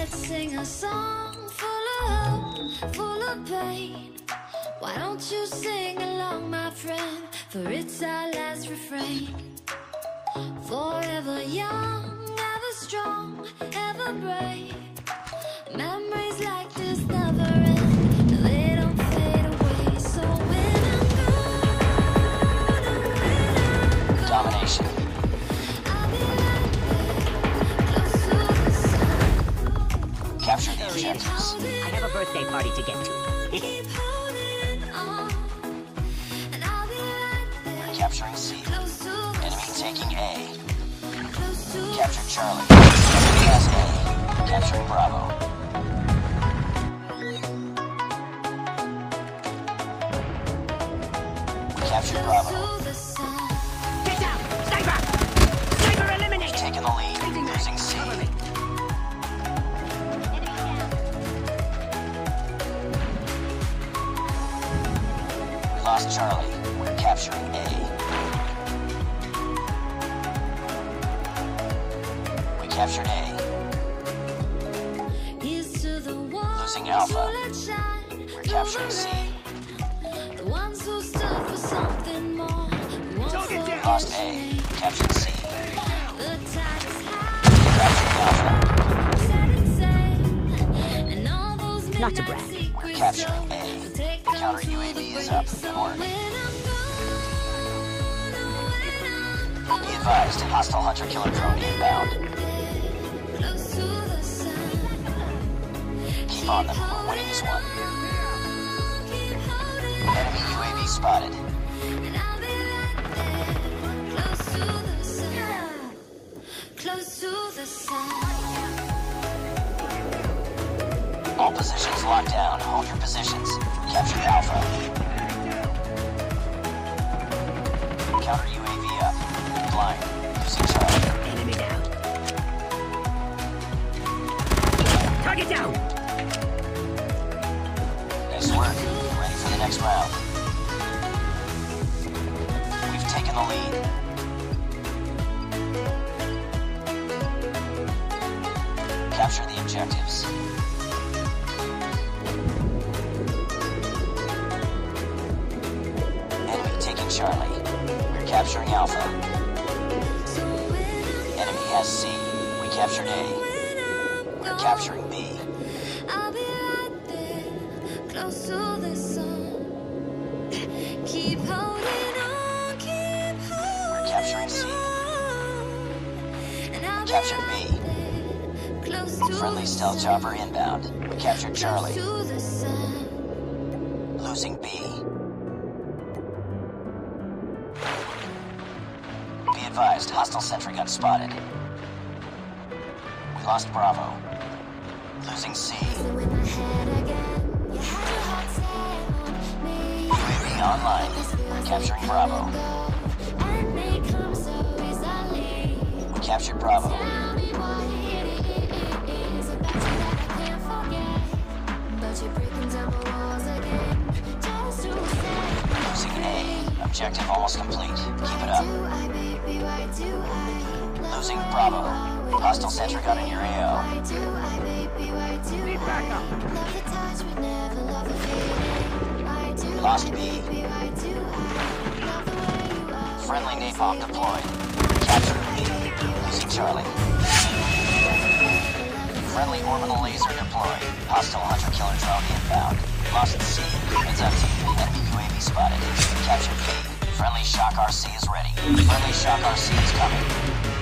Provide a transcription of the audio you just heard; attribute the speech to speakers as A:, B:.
A: Let's sing a song full of hope, full of pain. Why don't you sing along, my friend? For it's our last refrain. Forever young, ever strong, ever brave. Memories like this never end. They don't fade away. So when I'm gone,
B: Domination.
A: I'll be right there, close to the sun.
B: Capture the objectives.
C: I have a birthday party to get to.
A: Keep holding on, and I'll be right there,
B: We're capturing C.
A: close to the
B: Enemy taking A.
A: close to
B: Captured Charlie. Enemy has A. Capturing Bravo. We captured Bravo.
A: to the sun.
C: Get down! Sniper! Sniper eliminated!
B: Taking the lead. Losing C. We lost Charlie. We're capturing A. We captured A.
A: Here's to the ones
B: Losing Alpha.
A: who let shine
B: We're
A: through
B: capturing
A: the
B: C.
A: rain. The ones who stood for something more. The ones
C: Target
A: who
C: down.
B: Lost
A: forget
B: A.
A: shame.
B: Captured C.
A: The tide is high,
B: Capturing Alpha.
A: set it sail, and all those
C: Not to
A: midnight
C: brag.
A: secrets
B: We're capturing
A: show.
B: A.
A: We'll take them
B: Counter
A: to
B: UAV
A: the
B: is up.
A: break.
B: Good work.
A: When I'm gone,
B: Be advised, hostile hunter-killer drone inbound.
A: close to the sun.
B: Keep on them. We're winning this one.
A: Keep holding
B: Enemy UAV spotted.
A: and I'll be right there, close to the sun, close to the sun.
B: All positions locked down. Hold your positions. Capture Alpha. Counter UAV up. Blind. Losing Charlie.
C: Enemy down. Target down!
B: Nice work. Ready for the next round. We've taken the lead. Capture the objectives. Enemy taking Charlie. We're capturing Alpha. Enemy has C. We captured A. We're capturing B.
A: I'll be right there, close to the sun. Keep holding on, keep holding
B: We're capturing C.
A: on. And I'll be
B: Captured
A: right
B: B.
A: there, close to
B: Friendly
A: the
B: stealth
A: sun.
B: chopper inbound. We captured Charlie.
A: Close to the sun.
B: Losing B. Be advised, hostile sentry gun spotted. We lost Bravo. Losing C.
A: In my head again, you had your heart set on me.
B: UAV online. We're capturing Bravo.
A: And they come so easily.
B: We captured Bravo.
A: Tell me what it is about you that I can't forget. But you're breaking down my walls again, just to say.
B: Losing A. Objective almost complete. Keep it up.
A: Why do I, baby, why do I?
B: Losing Bravo. Hostile sentry gun in your AO.
A: Why do I, baby, why do
C: Need
A: I?
C: backup.
A: Love the touch, but never love the feeling. Why do
B: Lost
A: I,
B: B.
A: baby, why do I? Love the way you are.
B: Friendly napalm deployed. Captured B. Losing Charlie. Friendly orbital laser deployed. Hostile hunter-killer drone inbound. Lost C. Heads up team. Enemy UAV spotted. Captured B. Friendly shock RC is ready. Friendly shock RC is coming.